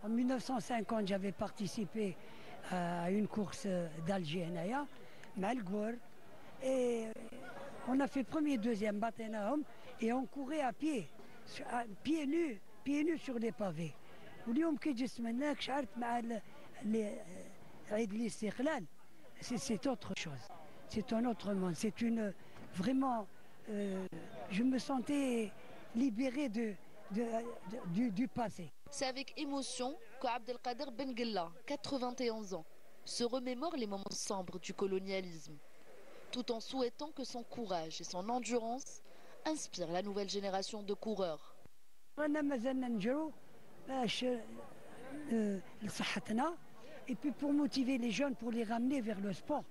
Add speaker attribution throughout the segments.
Speaker 1: En 1950, j'avais participé à une course d'Alger, Malgour, et on a fait premier, deuxième, Batenahom, et on courait à pieds nus sur les pavés. C'est autre chose, c'est un autre monde, c'est une vraiment, je me sentais libéré du passé.
Speaker 2: C'est avec émotion que Abdelkader Benguella, 91 ans, se remémore les moments sombres du colonialisme, tout en souhaitant que son courage et son endurance inspirent la nouvelle génération de coureurs.
Speaker 1: Et puis pour motiver les jeunes, pour les ramener vers le sport.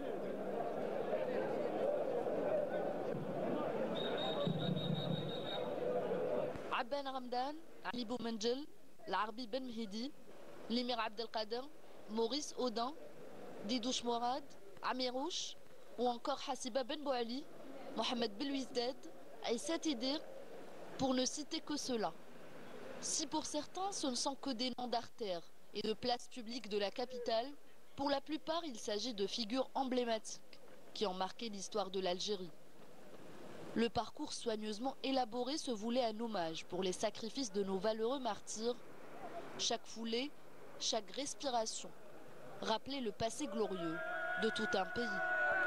Speaker 2: Abban Ramdan, Ali Boumenjel, Larbi Ben Mhidi, Limir Abdelkader, Maurice Audin, Didouche Morad, Amirouche ou encore Hassiba Ben Bouali, Mohamed Belouizdad, Aïssa Tidir, pour ne citer que ceux-là. Si pour certains ce ne sont que des noms d'artères et de places publiques de la capitale, pour la plupart il s'agit de figures emblématiques qui ont marqué l'histoire de l'Algérie. Le parcours soigneusement élaboré se voulait un hommage pour les sacrifices de nos valeureux martyrs. Chaque foulée, chaque respiration rappelait le passé glorieux de tout un pays.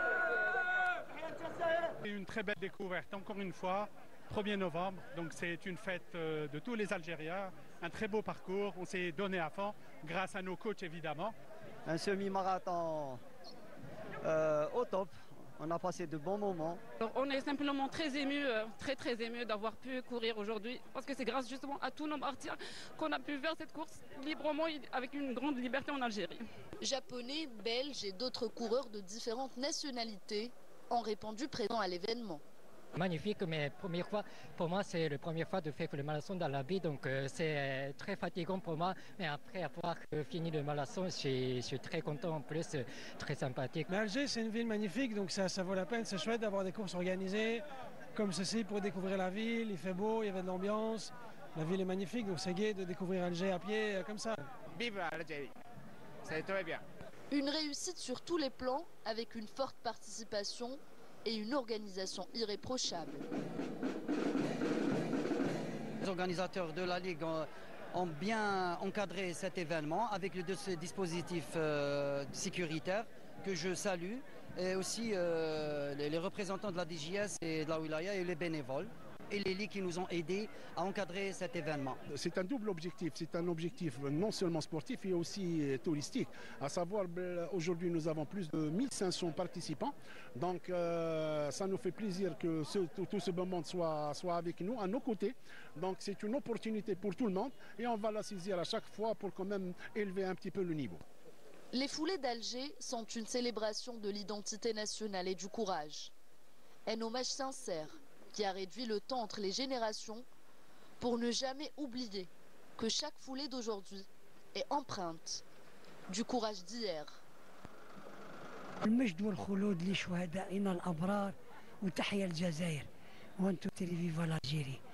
Speaker 3: Une très belle découverte, encore une fois, 1er novembre, donc c'est une fête de tous les Algériens, un très beau parcours, on s'est donné à fond, grâce à nos coachs évidemment.
Speaker 4: Un semi-marathon au top. On a passé de bons moments.
Speaker 5: Alors, on est simplement très émus, très émus d'avoir pu courir aujourd'hui, parce que c'est grâce justement à tous nos martyrs qu'on a pu faire cette course librement, avec une grande liberté en Algérie.
Speaker 2: Japonais, Belges et d'autres coureurs de différentes nationalités ont répondu présents à l'événement.
Speaker 6: Magnifique, mais première fois, pour moi, c'est la première fois de faire le marathon dans la vie, donc c'est très fatigant pour moi. Mais après avoir fini le marathon, je suis très content, en plus, très sympathique.
Speaker 7: Mais Alger, c'est une ville magnifique, donc ça vaut la peine. C'est chouette d'avoir des courses organisées comme ceci pour découvrir la ville. Il fait beau, il y avait de l'ambiance. La ville est magnifique, donc c'est gai de découvrir Alger à pied comme ça.
Speaker 8: Vive l'Algérie, c'est très bien.
Speaker 2: Une réussite sur tous les plans, avec une forte participation et une organisation irréprochable.
Speaker 4: Les organisateurs de la Ligue ont bien encadré cet événement avec le dispositif sécuritaire que je salue, et aussi les représentants de la DGS et de la Wilaya et les bénévoles et les ligues qui nous ont aidés à encadrer cet événement.
Speaker 9: C'est un double objectif, c'est un objectif non seulement sportif mais aussi touristique. À savoir, aujourd'hui nous avons plus de 1500 participants, donc ça nous fait plaisir que tout ce beau monde soit avec nous, à nos côtés. Donc c'est une opportunité pour tout le monde et on va la saisir à chaque fois pour quand même élever un petit peu le niveau.
Speaker 2: Les foulées d'Alger sont une célébration de l'identité nationale et du courage. Un hommage sincère qui a réduit le temps entre les générations pour ne jamais oublier que chaque foulée d'aujourd'hui est empreinte du courage d'hier.
Speaker 1: المجد والخلود لشهدائنا الأبرار وتحيا الجزائر وأنتم تلفزيون الجزائري.